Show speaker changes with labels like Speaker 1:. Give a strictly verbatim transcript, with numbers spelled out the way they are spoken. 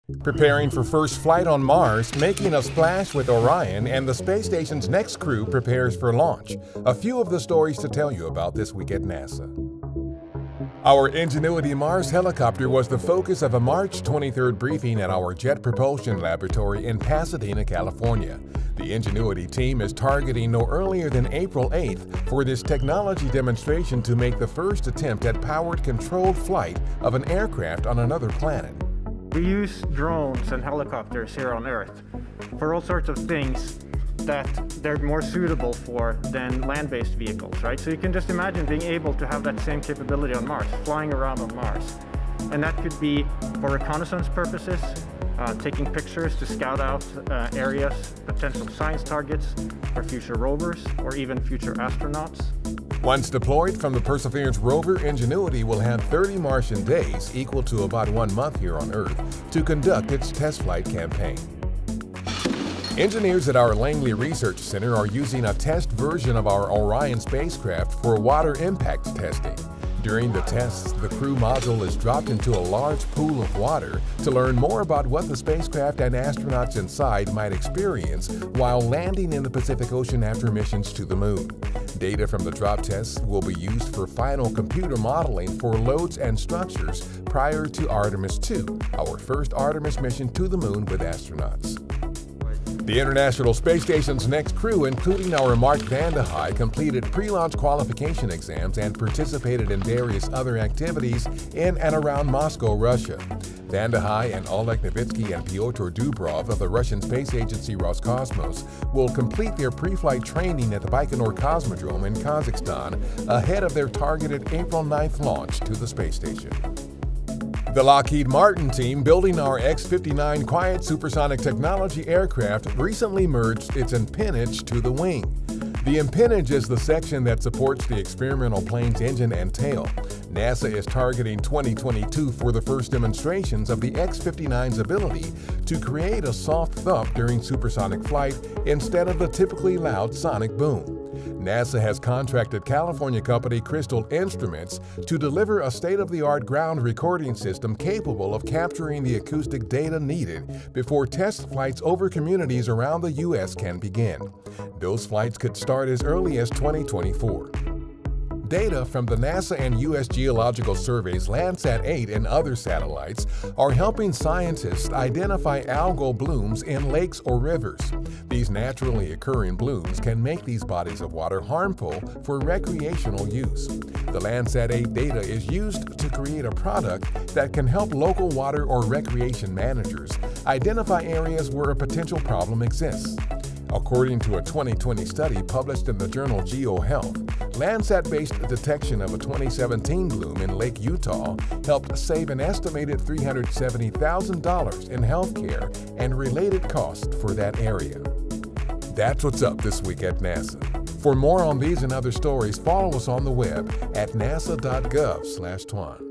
Speaker 1: Preparing for first flight on Mars, making a splash with Orion, and the space station's next crew prepares for launch. A few of the stories to tell you about this week at NASA. Our Ingenuity Mars helicopter was the focus of a March twenty-third briefing at our Jet Propulsion Laboratory in Pasadena, California. The Ingenuity team is targeting no earlier than April eighth for this technology demonstration to make the first attempt at powered controlled flight of an aircraft on another planet.
Speaker 2: We use drones and helicopters here on Earth for all sorts of things that they're more suitable for than land-based vehicles, right? So you can just imagine being able to have that same capability on Mars, flying around on Mars. And that could be for reconnaissance purposes, uh, taking pictures to scout out uh, areas, potential science targets for future rovers or even future astronauts.
Speaker 1: Once deployed from the Perseverance rover, Ingenuity will have thirty Martian days, equal to about one month here on Earth, to conduct its test flight campaign. Engineers at our Langley Research Center are using a test version of our Orion spacecraft for water impact testing. During the tests, the crew module is dropped into a large pool of water to learn more about what the spacecraft and astronauts inside might experience while landing in the Pacific Ocean after missions to the Moon. Data from the drop tests will be used for final computer modeling for loads and structures prior to Artemis two, our first Artemis mission to the Moon with astronauts. The International Space Station's next crew, including our Mark Vande Hei, completed pre-launch qualification exams and participated in various other activities in and around Moscow, Russia. Vande Hei and Oleg Novitsky and Pyotr Dubrov of the Russian space agency Roscosmos will complete their pre-flight training at the Baikonur Cosmodrome in Kazakhstan ahead of their targeted April ninth launch to the space station. The Lockheed Martin team building our X fifty-nine quiet supersonic technology aircraft recently merged its empennage to the wing. The empennage is the section that supports the experimental plane's engine and tail. NASA is targeting twenty twenty-two for the first demonstrations of the X fifty-nine's ability to create a soft thump during supersonic flight instead of the typically loud sonic boom. NASA has contracted California company Crystal Instruments to deliver a state-of-the-art ground recording system capable of capturing the acoustic data needed before test flights over communities around the U S can begin. Those flights could start as early as twenty twenty-four. Data from the NASA and U S Geological Survey's Landsat eight and other satellites are helping scientists identify algal blooms in lakes or rivers. These naturally occurring blooms can make these bodies of water harmful for recreational use. The Landsat eight data is used to create a product that can help local water or recreation managers identify areas where a potential problem exists. According to a twenty twenty study published in the journal GeoHealth, Landsat-based detection of a twenty seventeen bloom in Lake Utah helped save an estimated three hundred seventy thousand dollars in healthcare and related costs for that area. That's what's up this week at NASA. For more on these and other stories, follow us on the web at nasa dot gov slash twan.